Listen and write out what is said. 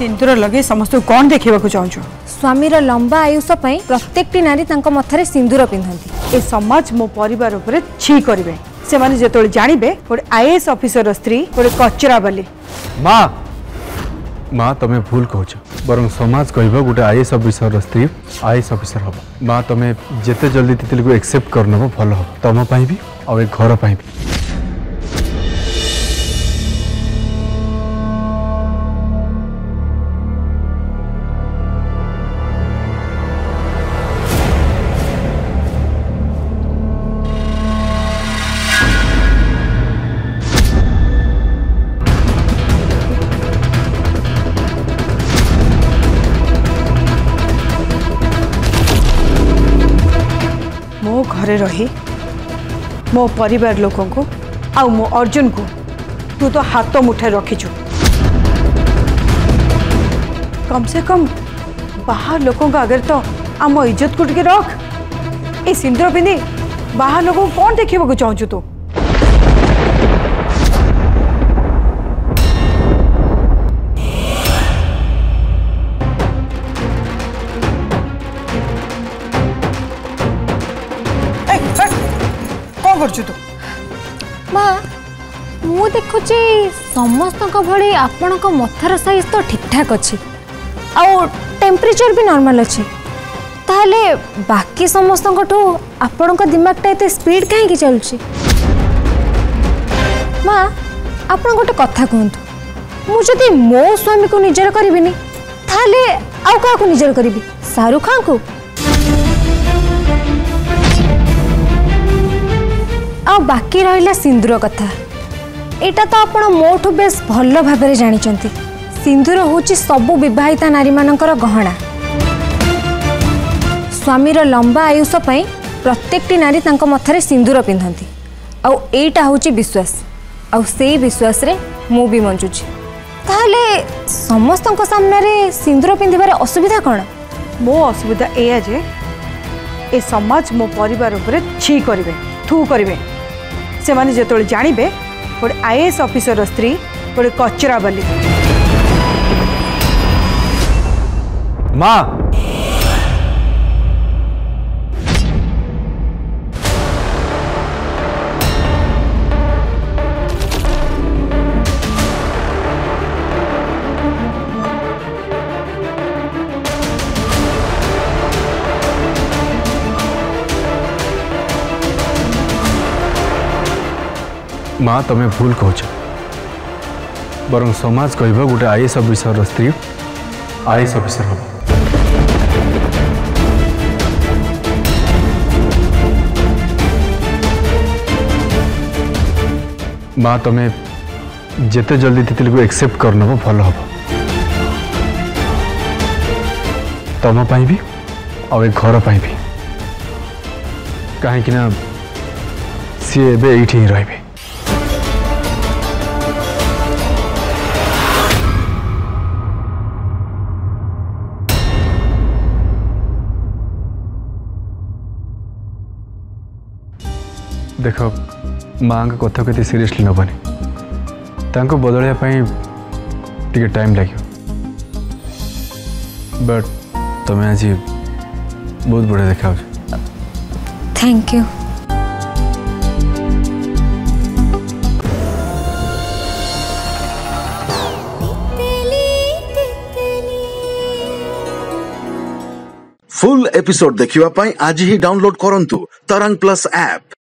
सिंदूर लगे समस्त कौन देखा चाहूँ स्वामीर लंबा आयुष प्रत्येक नारी सिंदूर पिंधती। ए समाज मो परिवार उपरे छी करेंगे से माने जो जानवे गोटे आईएएस ऑफिसर स्त्री गोटे कचरा बाली। माँ माँ तुम्हें भूल कह बर समाज कह गोटे आईएएस ऑफिसर स्त्री आईएएस ऑफिसर हम। माँ तुम्हें जिते जल्दी तितली को एक्सेप्ट करनब भल हम तुम भी और घर भी। मो घरे रही मो परिवार लोकों को आउ मो अर्जुन को तू तो हाथ मुठे रखीचु। कम से कम बाहर लोकों का आगे तो आम इज्जत को टिके रख। ए सिंदूर पिंधि बाहर लोगों को कौन देखा चाहूँ तू? माँ मु देखुची समस्त भली आपण मथार साइज तो ठीक ठाक अच्छी आउ टेम्परेचर भी नॉर्मल अच्छी ताहले बाकी समस्त आपण दिमाग टा स्पीड कहीं चलुची? माँ आपण गोटे कथा कहतु मुझे मो स्वामी को निजर करिबिनी ताहले आउ का निजर करी? शाहरुख खान को? आ बाकी रहा सिंदूर कथा एटा तो आपण मोठू बेस भल भाव जानी। सिंदूर होची सबु विवाहिता नारी मानकर गहना। स्वामीर लंबा आयुष प्रत्येक नारी तांको मथारे सिंदूर पिंधती। आउ एटा होची विश्वास आउ से विश्वास रे मु भी मंचुची। ताहले समस्त सामने रे सिंदूर पिंधिबार असुविधा कौन? मो असुविधा एया जे ए समाज मो परिवार उपरे छी करिवे थू करिवे से माने जो जानवे गोटे आईएएस ऑफिसर स्त्री गोटे कचरा बाली। माँ माँ तुम्हें भूल कह बर समाज कह गोटे आईएएस ऑफिसर स्त्री आईएएस ऑफिसर हम। माँ तुम्हें जिते जल्दी तितली को एक्सेप्ट करनब भल हम तुम भी और घर भी कहीं सी एठी ही रही। देख माँ का कथा के सीरियसली नबनी तांको बदलिया टिके टाइम लगे बट तुम्हें आज बहुत बढ़िया देखा। Thank you. फुल एपिसोड देखिवा पाई आज ही डाउनलोड करंतु तरंग प्लस ऐप।